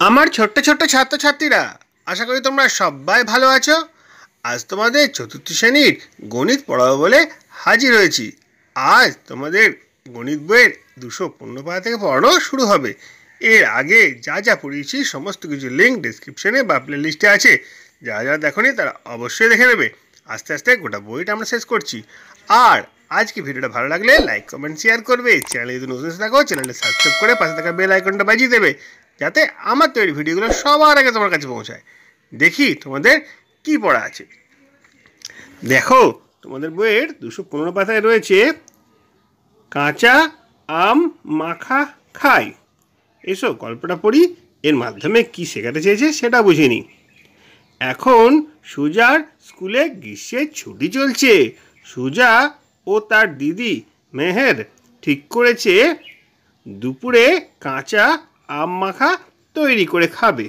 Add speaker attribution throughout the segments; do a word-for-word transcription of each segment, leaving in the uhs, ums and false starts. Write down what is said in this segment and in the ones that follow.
Speaker 1: আমার ছোট্ট ছোট্ট ছাত্রছাত্রীরা, আশা করি তোমরা সবাই ভালো আছো। আজ তোমাদের চতুর্থ শ্রেণীর গণিত পড়াবো বলে হাজির হয়েছি। আজ তোমাদের গণিত বইয়ের দুশো পনেরো পাতা থেকে পড়ানো শুরু হবে। এর আগে যা যা পড়িয়েছি সমস্ত কিছু লিঙ্ক ডিসক্রিপশনে বা প্লে লিস্টে আছে। যারা যারা দেখোনি তারা অবশ্যই দেখে নেবে। আস্তে আস্তে গোটা বইটা আমরা শেষ করছি। আর আজকে ভিডিওটা ভালো লাগলে লাইক কমেন্ট শেয়ার করবে। চ্যানেলে যদি নতুন থাকো চ্যানেলটা সাবস্ক্রাইব করে পাশে থাকা বেল আইকনটা বাজিয়ে দেবে, যাতে আমার তৈরি ভিডিওগুলো সবার আগে তোমার কাছে পৌঁছায়। দেখি তোমাদের কি পড়া আছে। দেখো, তোমাদের বইয়ের দুশো পনেরো পাতায় রয়েছে কাঁচা আম মাখা খাই। এসো গল্পটা পড়ি, এর মাধ্যমে কি শেখাতে চেয়েছে সেটা বুঝে নিই। এখন সুজার স্কুলে গ্রীষ্মের ছুটি চলছে। সুজা ও তার দিদি মেহের ঠিক করেছে দুপুরে কাঁচা আম মাখা তৈরি করে খাবে।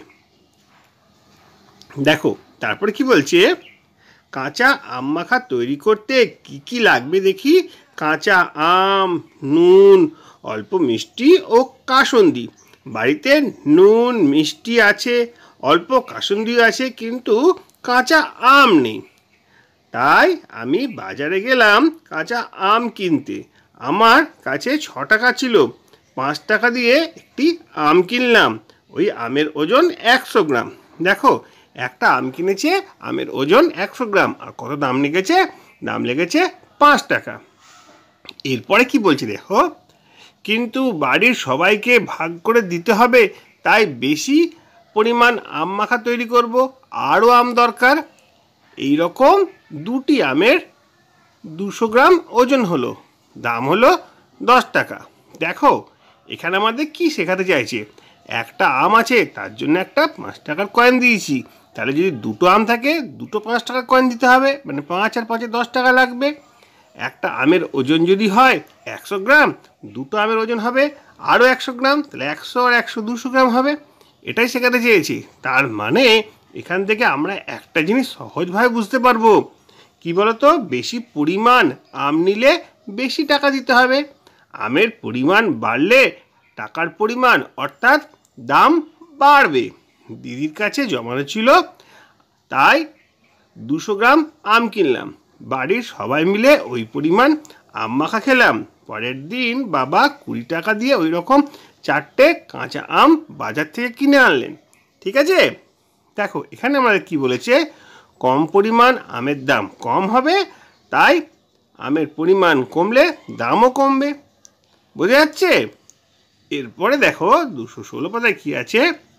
Speaker 1: দেখো তারপরে কি বলছে, কাঁচা আম মাখা তৈরি করতে কি কি লাগবে দেখি। কাঁচা আম, নুন, অল্প মিষ্টি ও কাসুন্দি। বাড়িতে নুন মিষ্টি আছে, অল্প কাসুন্দিও আছে, কিন্তু কাঁচা আম নেই। তাই আমি বাজারে গেলাম কাঁচা আম কিনতে। আমার কাছে ছ টাকা ছিল। পাঁচ টাকা দিয়ে একটি আম কিনলাম। ওই আমের ওজন একশো গ্রাম। দেখো, একটা আম কিনেছে, আমের ওজন একশো গ্রাম। আর কত দাম লেগেছে? দাম লেগেছে পাঁচ টাকা। এরপরে কি বলছি দেখো, কিন্তু বাড়ির সবাইকে ভাগ করে দিতে হবে, তাই বেশি পরিমাণ আম মাখা তৈরি করব। আরও আম দরকার। এই রকম দুটি আমের দুশো গ্রাম ওজন হলো, দাম হলো দশ টাকা। দেখো এখানে আমাদের কি শেখাতে চাইছে, একটা আম আছে তার জন্য একটা পাঁচ টাকার কয়েন দিয়েছি। তাহলে যদি দুটো আম থাকে দুটো পাঁচ টাকার কয়েন দিতে হবে, মানে পাঁচ আর পাঁচে দশ টাকা লাগবে। একটা আমের ওজন যদি হয় একশো গ্রাম, দুটো আমের ওজন হবে আরও একশো গ্রাম, তাহলে একশো আর একশো দুশো গ্রাম হবে। এটাই শেখাতে চেয়েছি। তার মানে এখান থেকে আমরা একটা জিনিস সহজভাবে বুঝতে পারবো, কি বলতো, বেশি পরিমাণ আম নিলে বেশি টাকা দিতে হবে। আমের পরিমাণ বাড়লে টাকার পরিমাণ অর্থাৎ দাম বাড়বে। দিদির কাছে জমানো ছিল, তাই দুশো গ্রাম আম কিনলাম। বাড়ির সবাই মিলে ওই পরিমাণ আম মাখা খেলাম। পরের দিন বাবা কুড়ি টাকা দিয়ে ওই রকম চারটে কাঁচা আম বাজার থেকে কিনে আনলেন। ঠিক আছে, দেখো এখানে আমাদের কি বলেছে, কম পরিমাণ আমের দাম কম হবে, তাই আমের পরিমাণ কমলে দামও কমবে। বোঝা যাচ্ছে? এরপরে দেখো দুশো ষোলো পাতায় কি আছে,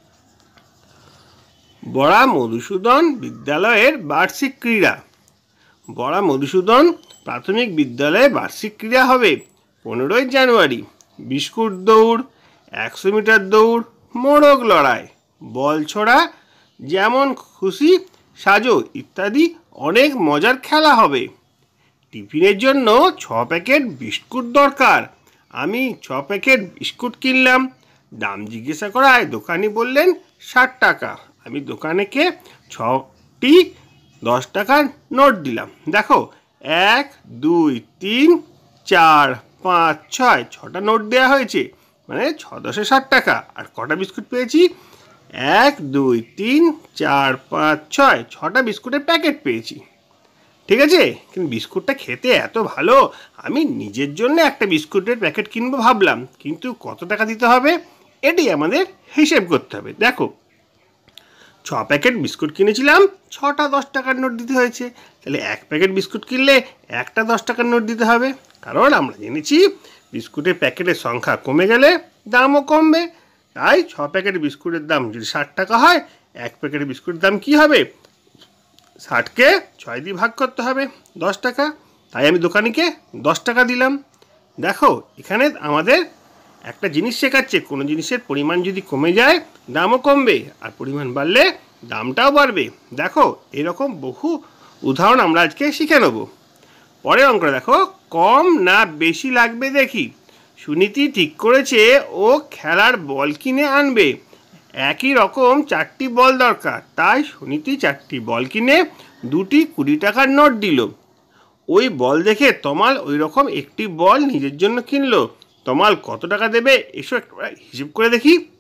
Speaker 1: বড়া মধুসূদন বিদ্যালয়ের বার্ষিক ক্রীড়া। বড়া মধুসূদন প্রাথমিক বিদ্যালয়ে বার্ষিক ক্রীড়া হবে পনেরোই জানুয়ারি। বিস্কুট দৌড়, একশো মিটার দৌড়, মোরগ লড়াই, বল ছোড়া, যেমন খুশি সাজো ইত্যাদি অনেক মজার খেলা হবে। টিফিনের জন্য ছ প্যাকেট বিস্কুট দরকার। আমি ছ প্যাকেট বিস্কুট কিনলাম। দাম জিজ্ঞাসা করায় দোকানি বললেন ষাট টাকা। আমি দোকানেকে ছটি দশ টাকার নোট দিলাম। দেখো, এক দুই তিন চার পাঁচ ছয়, ছটা নোট দেওয়া হয়েছে, মানে ছ দশে ষাট টাকা। আর কটা বিস্কুট পেয়েছি? এক দুই তিন চার পাঁচ ছয়, ছটা বিস্কুটের প্যাকেট পেয়েছি। ঠিক আছে, কিন্তু বিস্কুটটা খেতে এত ভালো, আমি নিজের জন্য একটা বিস্কুটের প্যাকেট কিনবো ভাবলাম, কিন্তু কত টাকা দিতে হবে এটি আমাদের হিসেব করতে হবে। দেখো, ছ প্যাকেট বিস্কুট কিনেছিলাম, ছটা দশ টাকার নোট দিতে হয়েছে। তাহলে এক প্যাকেট বিস্কুট কিনলে একটা দশ টাকার নোট দিতে হবে, কারণ আমরা জেনেছি বিস্কুটের প্যাকেটের সংখ্যা কমে গেলে দামও কমবে। তাই ছ প্যাকেট বিস্কুটের দাম যদি ষাট টাকা হয়, এক প্যাকেট বিস্কুটের দাম কি হবে? ষাটকে ছয় দিয়ে ভাগ করতে হবে, দশ টাকা। তাই আমি দোকানিকে দশ টাকা দিলাম। দেখো এখানে আমাদের একটা জিনিস শেখাচ্ছে, কোনো জিনিসের পরিমাণ যদি কমে যায় দামও কমবে, আর পরিমাণ বাড়লে দামটাও বাড়বে। দেখো এরকম বহু উদাহরণ আমরা আজকে শিখে নেব। পরের অঙ্কটা দেখো, কম না বেশি লাগবে দেখি। সুনীতি ঠিক করেছে ও খেলার বল কিনে আনবে। একই রকম চারটি বল দরকার, তাই সুনীতি চারটি বল কিনে দুটি কুড়ি টাকার নোট দিল। ওই বল দেখে তমাল ওই রকম একটি বল নিজের জন্য কিনলো। তমাল কত টাকা দেবে? এসো একটা হিসেব করে দেখি।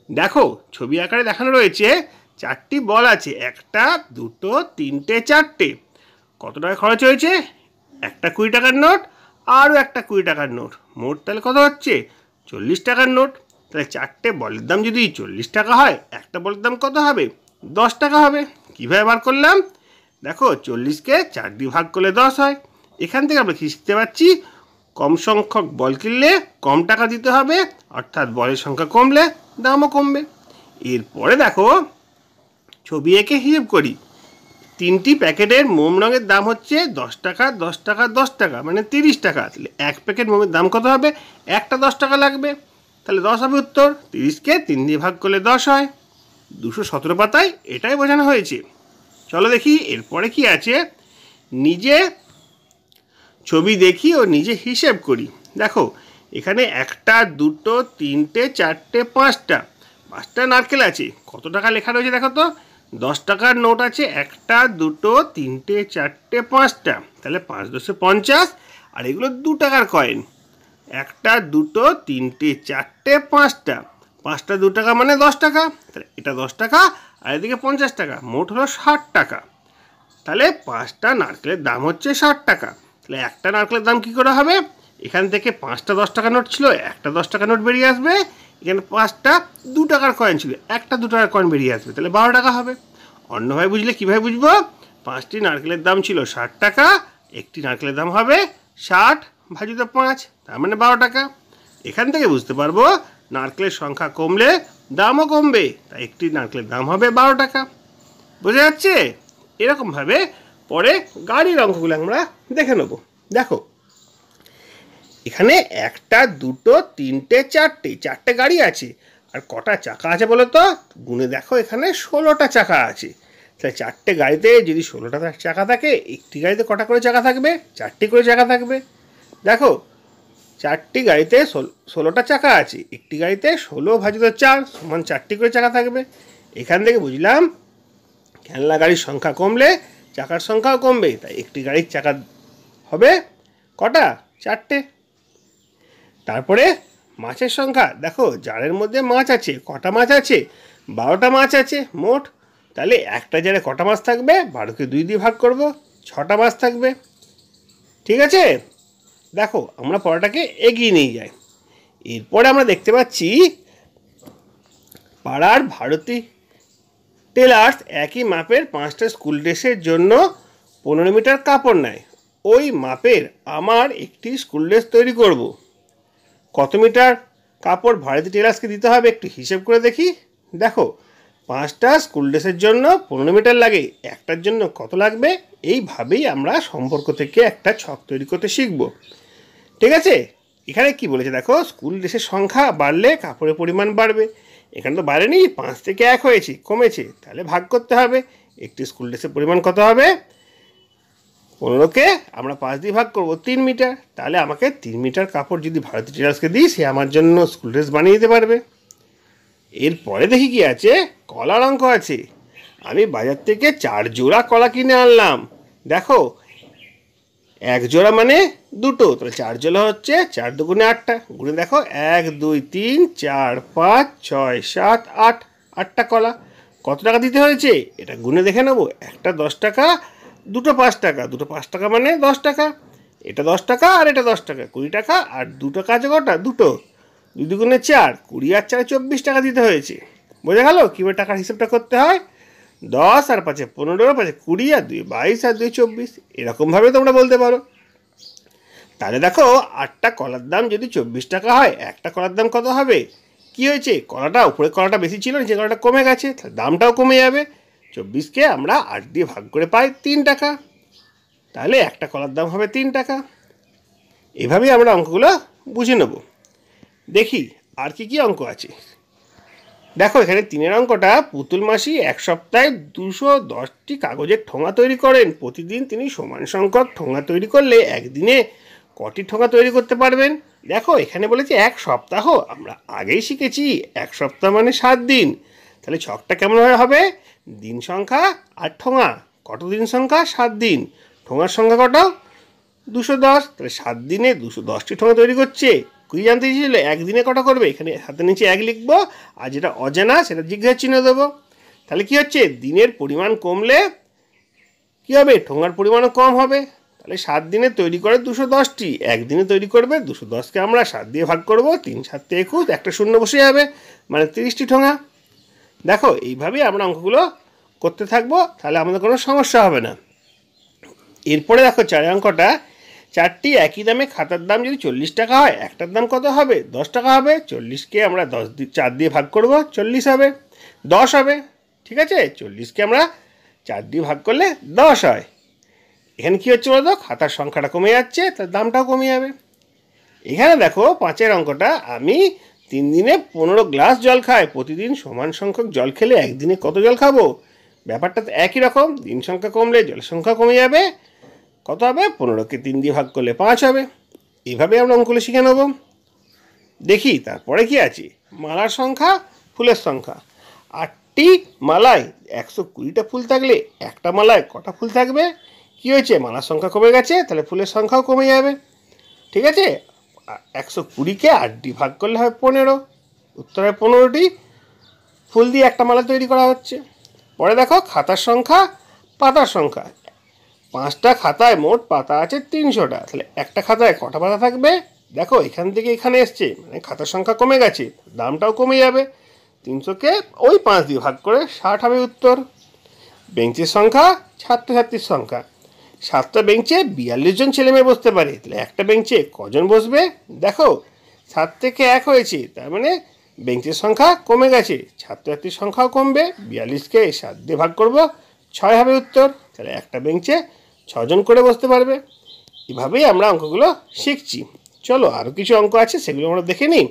Speaker 1: দেখো ছবি আকারে দেখানো রয়েছে চারটি বল আছে, একটা দুটো তিনটে চারটে। কত টাকা খরচ হয়েছে? একটা কুড়ি টাকার নোট আরও একটা কুড়ি টাকার নোট, মোট তাহলে কত হচ্ছে? চল্লিশ টাকার নোট। তাহলে চারটে বলের দাম যদি চল্লিশ টাকা হয়, একটা বলের দাম কত হবে? দশ টাকা হবে। কীভাবে বার করলাম? দেখো চল্লিশকে চার দিয়ে ভাগ করলে দশ হয়। এখান থেকে আমরা কী শিখতে পারছি? কম সংখ্যক বল কিনলে কম টাকা দিতে হবে, অর্থাৎ বলের সংখ্যা কমলে দামও কমবে। এরপরে দেখো ছবি এঁকে হিসেব করি। তিনটি প্যাকেটের মোম রঙের দাম হচ্ছে দশ টাকা দশ টাকা দশ টাকা, মানে তিরিশ টাকা। তাহলে এক প্যাকেট মোমের দাম কত হবে? একটা দশ টাকা লাগবে। তাহলে দশ হবে উত্তর। তিরিশকে তিন দিয়ে ভাগ করলে দশ হয়। দুশো সতেরো পাতায় এটাই বোঝানো হয়েছে। চলো দেখি এরপরে কি আছে। নিজে ছবি দেখি ও নিজে হিসেব করি। দেখো এখানে একটা দুটো তিনটে চারটে পাঁচটা পাঁচটা নারকেল আছে। কত টাকা লেখা রয়েছে দেখো তো? দশ টাকার নোট আছে একটা দুটো তিনটে চারটে পাঁচটা, তাহলে পাঁচ দশে পঞ্চাশ। আর এগুলো দু টাকার কয়েন। একটা দুটো তিনটে চারটে পাঁচটা, পাঁচটা দু টাকা মানে দশ টাকা। তাহলে এটা দশ টাকা আর এদিকে পঞ্চাশ টাকা, মোট হলো ষাট টাকা। তাহলে পাঁচটা নারকেলের দাম হচ্ছে ষাট টাকা। তাহলে একটা নারকেলের দাম কী করে হবে? এখান থেকে পাঁচটা দশ টাকা নোট ছিল, একটা দশ টাকা নোট বেরিয়ে আসবে। এখানে পাঁচটা দু টাকার কয়েন ছিল, একটা দু টাকার কয়েন বেরিয়ে আসবে, তাহলে বারো টাকা হবে। অন্যভাবে বুঝলে কীভাবে বুঝবো? পাঁচটি নারকেলের দাম ছিল ষাট টাকা, একটি নারকেলের দাম হবে ষাট ভাজিত পাঁচ, তার মানে বারো টাকা। এখান থেকে বুঝতে পারবো নারকেলের সংখ্যা কমলে দামও কমবে, তাই একটি নারকেলের দাম হবে বারো টাকা। বোঝা যাচ্ছে? এরকমভাবে পরে গাড়ির অঙ্কগুলো আমরা দেখে নেব। দেখো এখানে একটা দুটো তিনটে চারটে চারটে গাড়ি আছে। আর কটা চাকা আছে বলো তো? গুনে দেখো এখানে ষোলোটা চাকা আছে। তাহলে চারটে গাড়িতে যদি ষোলোটা চাকা থাকে, একটি গাড়িতে কটা করে চাকা থাকবে? চারটি করে চাকা থাকবে। দেখো চারটি গাড়িতে ষোলোটা চাকা আছে, একটি গাড়িতে ষোলো ভাজিত চার সমান চারটি করে চাকা থাকবে। এখান থেকে বুঝলাম খেলনা গাড়ির সংখ্যা কমলে চাকার সংখ্যাও কমবে, তাই একটি গাড়ির চাকা হবে কটা? চারটে। তারপরে মাছের সংখ্যা দেখো, জারের মধ্যে মাছ আছে। কটা মাছ আছে? বারোটা মাছ আছে মোট। তাহলে একটা জারে কটা মাছ থাকবে? বারোকে দুই দিয়ে ভাগ করব, ছটা মাছ থাকবে। ঠিক আছে? দেখো আমরা পড়াটাকে এগিয়ে নিয়ে যাই। এরপরে আমরা দেখতে পাচ্ছি পাড়ার ভারতী টেলার্স একই মাপের পাঁচটা স্কুল ড্রেসের জন্য পনেরো মিটার কাপড় নেয়। ওই মাপের আমার একটি স্কুল ড্রেস তৈরি করব। কত মিটার কাপড় ভারতী টেলার্সকে দিতে হবে একটু হিসেব করে দেখি। দেখো পাঁচটা স্কুল ড্রেসের জন্য পনেরো মিটার লাগে, একটার জন্য কত লাগবে? এইভাবেই আমরা সম্পর্ক থেকে একটা ছক তৈরি করতে শিখব। ঠিক আছে? এখানে কি বলেছে দেখো, স্কুল ড্রেসের সংখ্যা বাড়লে কাপড়ের পরিমাণ বাড়বে। এখানে তো বাড়েনি, পাঁচ থেকে এক হয়েছে, কমেছে, তাহলে ভাগ করতে হবে। একটি স্কুল ড্রেসের পরিমাণ কত হবে? পনেরোকে আমরা পাঁচ দিয়ে ভাগ করবো, তিন মিটার। তাহলে আমাকে তিন মিটার কাপড় যদি ভারতী টেলার্সকে দিই, সে আমার জন্য স্কুল ড্রেস বানিয়ে দিতে পারবে। এরপরে দেখি কি আছে, কলার অঙ্ক আছে। আমি বাজার থেকে চার জোড়া কলা কিনে আনলাম। দেখো এক জোড়া মানে দুটো, তাহলে চার জোড়া হচ্ছে চার দুগুণে আটটা। গুণে দেখো এক দুই তিন চার পাঁচ ছয় সাত আট, আটটা কলা। কত টাকা দিতে হয়েছে এটা গুণে দেখে নেবো। একটা দশ টাকা, দুটো পাঁচ টাকা, দুটো পাঁচ টাকা মানে দশ টাকা। এটা দশ টাকা আর এটা দশ টাকা, কুড়ি টাকা। আর দুটো কাজে কটা? দুটো, দুই দুগুণে চার, কুড়ি আর চারে চব্বিশ টাকা দিতে হয়েছে। বোঝা গেল কীভাবে টাকার হিসেবটা করতে হয়? দশ আর পাঁচে পনেরো, পাঁচে কুড়ি, আর দুই বাইশ, আর দুই চব্বিশ, এরকমভাবে তোমরা বলতে পারো। তাহলে দেখো আটটা কলার দাম যদি চব্বিশ টাকা হয়, একটা কলার দাম কত হবে? কি হয়েছে? কলাটা উপরে কলাটা বেশি ছিল, নিচে কলাটা কমে গেছে, তাহলে দামটাও কমে যাবে। চব্বিশকে আমরা আট দিয়ে ভাগ করে পাই তিন টাকা, তাহলে একটা কলার দাম হবে তিন টাকা। এভাবেই আমরা অঙ্কগুলো বুঝে নেব। দেখি আর কি কি অঙ্ক আছে। দেখো এখানে তিনের অঙ্কটা, পুতুল মাসি এক সপ্তাহে দুশো দশটি কাগজের ঠোঙা তৈরি করেন। প্রতিদিন তিনি সমান সংখ্যক ঠোঙা তৈরি করলে একদিনে কটি ঠোঙা তৈরি করতে পারবেন? দেখো এখানে বলেছে এক সপ্তাহ, আমরা আগেই শিখেছি এক সপ্তাহ মানে সাত দিন। তাহলে ছকটা কেমনভাবে হবে? দিন সংখ্যা আর ঠোঙা। কত দিন সংখ্যা? সাত দিন। ঠোঙার সংখ্যা কত? দুশো দশ। তাহলে সাত দিনে দুশো দশটি ঠোঙা তৈরি করছে। কুড়ি জানতে চেয়েছিল একদিনে কটা করবে, এখানে হাতের নিচে এক লিখবো, আর যেটা অজানা সেটা জিজ্ঞাসা চিহ্ন দেবো। তাহলে কি হচ্ছে, দিনের পরিমাণ কমলে কী হবে, ঠোঙার পরিমাণও কম হবে। তাহলে সাত দিনে তৈরি করে দুশো দশটি, একদিনে তৈরি করবে দুশো দশকে আমরা সাত দিয়ে ভাগ করব, তিন সাতে একুশ, একটা শূন্য বসে যাবে, মানে তিরিশটি ঠোঙা। দেখো এইভাবেই আমরা অঙ্কগুলো করতে থাকবো, তাহলে আমাদের কোনো সমস্যা হবে না। এরপরে দেখো চারের অঙ্কটা, চারটি একই দামে খাতার দাম যদি চল্লিশ টাকা হয়, একটার দাম কত হবে, দশ টাকা হবে। চল্লিশকে আমরা দশ চার দিয়ে ভাগ করব, চল্লিশ হবে, দশ হবে। ঠিক আছে, চল্লিশকে আমরা চার দিয়ে ভাগ করলে দশ হয়। এখানে কী হচ্ছে বলতো, খাতার সংখ্যাটা কমে যাচ্ছে, তার দামটাও কমে যাবে। এখানে দেখো পাঁচের অঙ্কটা, আমি তিন দিনে পনেরো গ্লাস জল খাই, প্রতিদিন সমান সংখ্যক জল খেলে একদিনে কত জল খাবো। ব্যাপারটা তো একই রকম, দিন সংখ্যা কমলে জলের সংখ্যা কমে যাবে, কত হবে, পনেরোকে তিন দিয়ে ভাগ করলে পাঁচ হবে। এইভাবে আমরা অঙ্কগুলো শিখে নেব। দেখি তারপরে কি আছে, মালার সংখ্যা, ফুলের সংখ্যা। আটটি মালায় একশো কুড়িটা ফুল থাকলে একটা মালায় কটা ফুল থাকবে। কি হয়েছে, মালার সংখ্যা কমে গেছে, তাহলে ফুলের সংখ্যাও কমে যাবে। ঠিক আছে, একশো কুড়িকে আট দিয়ে ভাগ করলে হবে পনেরো, উত্তরে পনেরোটি ফুল দিয়ে একটা মালা তৈরি করা হচ্ছে। পরে দেখো খাতার সংখ্যা, পাতার সংখ্যা। পাঁচটা খাতায় মোট পাতা আছে তিনশোটা, তাহলে একটা খাতায় কটা পাতা থাকবে। দেখো এখান থেকে এখানে এসছে, মানে খাতার সংখ্যা কমে গেছে, দামটাও কমে যাবে। তিনশোকে ওই পাঁচ দিয়ে ভাগ করে ষাট হবে উত্তর। বেঞ্চের সংখ্যা, ছাত্রছাত্রীর সংখ্যা। সাতটা বেঞ্চে বিয়াল্লিশ জন ছেলেমেয়ে বসতে পারে, তাহলে একটা বেঞ্চে কজন বসবে। দেখো সাত থেকে এক হয়েছে, তার মানে বেঞ্চের সংখ্যা কমে গেছে, ছাত্রছাত্রীর সংখ্যাও কমবে। বিয়াল্লিশকে সাত দিয়ে ভাগ করব, ছয় হবে উত্তর। তাহলে একটা বেঞ্চে ছজন করে বসতে পারবে। এভাবেই আমরা অঙ্কগুলো শিখছি। চলো আরও কিছু অঙ্ক আছে, সেগুলো আমরা দেখে নিই।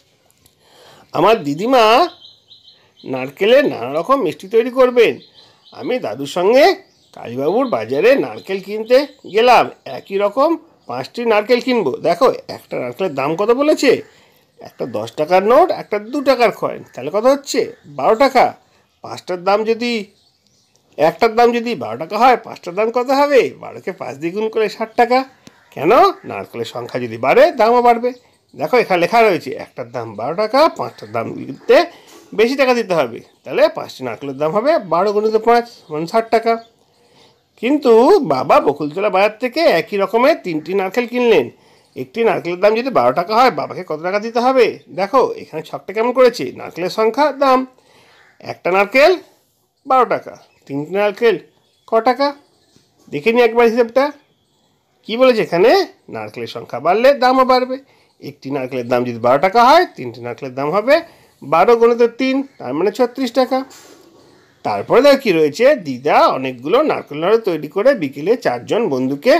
Speaker 1: আমার দিদিমা নারকেলের নানা রকম মিষ্টি তৈরি করবেন। আমি দাদুর সঙ্গে কালীবাবুর বাজারে নারকেল কিনতে গেলাম, একই রকম পাঁচটি নারকেল কিনবো। দেখো একটা নারকেলের দাম কত বলেছে, একটা দশ টাকার নোট, একটা দু টাকার কয়েন, তাহলে কত হচ্ছে, বারো টাকা। পাঁচটার দাম যদি একটার দাম যদি বারো টাকা হয়, পাঁচটার দাম কত হবে, বারোকে পাঁচ দিয়ে গুণ করে ষাট টাকা। কেন, নারকেলের সংখ্যা যদি বাড়ে দামও বাড়বে। দেখো এখানে লেখা রয়েছে একটার দাম বারো টাকা, পাঁচটার দাম দিতে বেশি টাকা দিতে হবে, তাহলে পাঁচটি নারকেলের দাম হবে বারো গুণিত পাঁচ মানে ষাট টাকা। কিন্তু বাবা বকুলতলা বাজার থেকে একই রকমের তিনটি নারকেল কিনলেন, একটি নারকেলের দাম যদি বারো টাকা হয়, বাবাকে কত টাকা দিতে হবে। দেখো এখানে ছকটা কেমন করেছে, নারকেলের সংখ্যা, দাম। একটা নারকেল বারো টাকা, তিনটি নারকেল ক টাকা, দেখে নি একবার হিসেবটা। কি বলেছে এখানে, নারকেলের সংখ্যা বাড়লে দামও বাড়বে। একটি নারকেলের দাম যদি বারো টাকা হয়, তিনটি নারকেলের দাম হবে বারো গুণিত তিন, তার মানে ছত্রিশ টাকা। তারপরে দেখো কি রয়েছে, দিদা অনেকগুলো নারকেল নাড়ু তৈরি করে বিকেলে চারজন বন্ধুকে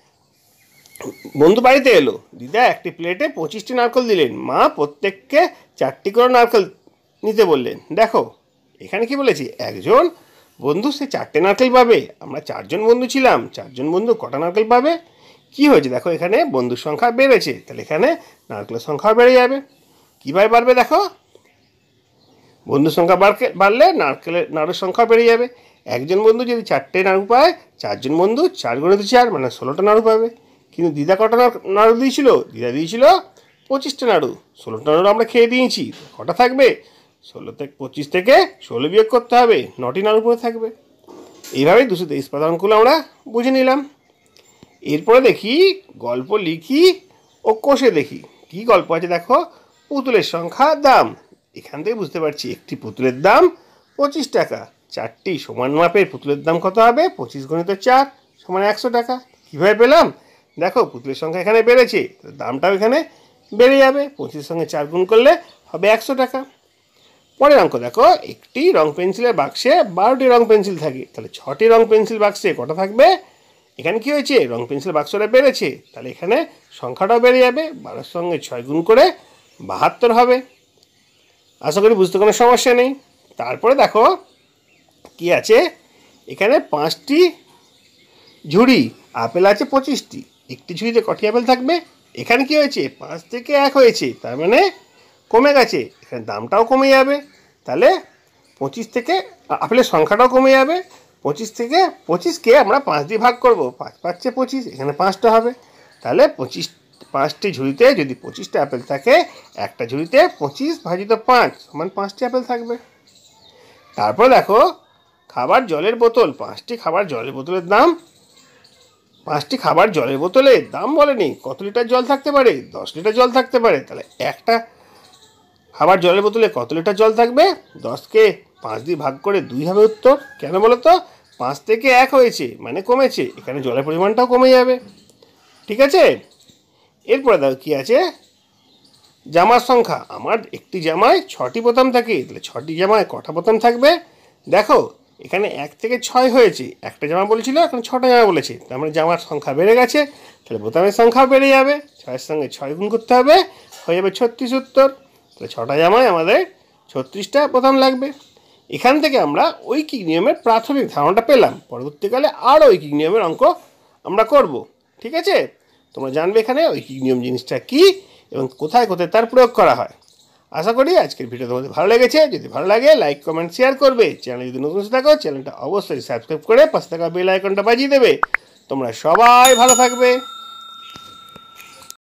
Speaker 1: বন্ধু বাড়িতে এলো। দিদা একটি প্লেটে পঁচিশটি নারকেল দিলেন, মা প্রত্যেককে চারটি করে নারকেল নিতে বললেন। দেখো এখানে কি বলেছি, একজন বন্ধু সে চারটে নারকেল পাবে, আমরা চারজন বন্ধু ছিলাম, চারজন বন্ধু কটা নারকেল পাবে। কি হয়েছে, দেখো এখানে বন্ধুর সংখ্যা বেড়েছে, তাহলে এখানে নারকেলের সংখ্যা বেড়ে যাবে। কীভাবে বাড়বে, দেখো বন্ধুর সংখ্যা বাড়কে বাড়লে নারকেলের নাড়ুর সংখ্যা বেড়ে যাবে। একজন বন্ধু যদি চারটে নাড়ু পায়, চারজন বন্ধু চার গুণিত চার মানে ষোলোটা নাড়ু পাবে। কিন্তু দিদা কটা নাড়ু দিয়েছিল, দিদা দিয়েছিল পঁচিশটা নাড়ু, ষোলোটা নাড়ু আমরা খেয়ে দিয়েছি, কটা থাকবে, ষোলো থেকে পঁচিশ থেকে ষোলো বিয়োগ করতে হবে, নটি নাড়ু পরে থাকবে। এইভাবেই দুশো তেইশ পাতাঙ্কগুলো আমরা বুঝে নিলাম। এরপরে দেখি গল্প লিখি ও কষে দেখি। কি গল্প আছে দেখো, পুতুলের সংখ্যা, দাম। এখান থেকে বুঝতে পারছি একটি পুতুলের দাম পঁচিশ টাকা, চারটি সমান মাপের পুতুলের দাম কত হবে, পঁচিশ গুণিত চার সমান একশো টাকা। কীভাবে পেলাম, দেখো পুতুলের সংখ্যা এখানে বেড়েছে, দামটাও এখানে বেড়ে যাবে, পঁচিশের সঙ্গে চার গুণ করলে হবে একশো টাকা। পরের অঙ্ক দেখো, একটি রং পেন্সিলের বাক্সে বারোটি রং পেন্সিল থাকে, তাহলে ছটি রং পেন্সিল বাক্সে কটা থাকবে। এখানে কি হয়েছে, রং পেন্সিল বাক্সটা বেড়েছে, তাহলে এখানে সংখ্যাটাও বেড়ে যাবে, বারোর সঙ্গে ছয় গুণ করে বাহাত্তর হবে। আশা করি বুঝতে কোনো সমস্যা নেই। তারপরে দেখো কি আছে, এখানে পাঁচটি ঝুড়ি, আপেল আছে পঁচিশটি, একটি ঝুড়িতে কটি আপেল থাকবে। এখানে কি হয়েছে, পাঁচ থেকে এক হয়েছে, তার মানে কমে গেছে, এখানে দামটাও কমে যাবে। তাহলে পঁচিশ থেকে আপেলের সংখ্যাটাও কমে যাবে। পঁচিশ থেকে পঁচিশকে আমরা পাঁচ দিয়ে ভাগ করব, পাঁচ পাঁচে পঁচিশ, এখানে পাঁচটা হবে, তাহলে পঁচিশ পাঁচটি ঝুড়িতে যদি পঁচিশটা আপেল থাকে, একটা ঝুড়িতে পঁচিশ ভাজিত পাঁচ সমান পাঁচটি আপেল থাকবে। তারপর দেখো খাবার জলের বোতল, পাঁচটি খাবার জলের বোতলের দাম, পাঁচটি খাবার জলের বোতলের দাম বলেনি কত লিটার জল থাকতে পারে, দশ লিটার জল থাকতে পারে। তাহলে একটা খাবার জলের বোতলে কত লিটার জল থাকবে? দশকে পাঁচ দিয়ে ভাগ করে দুই হবে উত্তর। কেন বলো তো? পাঁচ থেকে এক হয়েছে মানে কমেছে, এখানে জলের পরিমাণটাও কমে যাবে। ঠিক আছে, এরপরে দেখো কি আছে, জামার সংখ্যা। আমার একটি জামায় ছটি বোতাম থাকে, তাহলে ছটি জামায় কটা বোতাম থাকবে? দেখো এখানে এক থেকে ছয় হয়েছে, একটা জামা বলেছিল এখন ছটা জামা বলেছে, তার মানে জামার সংখ্যা বেড়ে গেছে, তাহলে বোতামের সংখ্যাও বেড়ে যাবে। ছয়ের সঙ্গে ছয় গুণ করতে হবে, হয়ে যাবে ছত্রিশ উত্তর। তাহলে ছটা জামায় আমাদের ছত্রিশটা বোতাম লাগবে। এখান থেকে আমরা ঐকিক নিয়মের প্রাথমিক ধারণাটা পেলাম, পরবর্তীকালে আরও ঐকিক নিয়মের অঙ্ক আমরা করব। ঠিক আছে, তোমরা জানবে এখানে ঐকিক নিয়ম জিনিসটা কী এবং কোথায় কোথায় তার প্রয়োগ করা হয়। আশা করি আজকের ভিডিও তোমাদের ভালো লেগেছে। যদি ভালো লাগে লাইক কমেন্ট শেয়ার করবে। চ্যানেল যদি নতুন থাকো চ্যানেলটা অবশ্যই সাবস্ক্রাইব করে পাশে থাকা বেল আইকনটা বাজিয়ে দেবে। তোমরা সবাই ভালো থাকবে।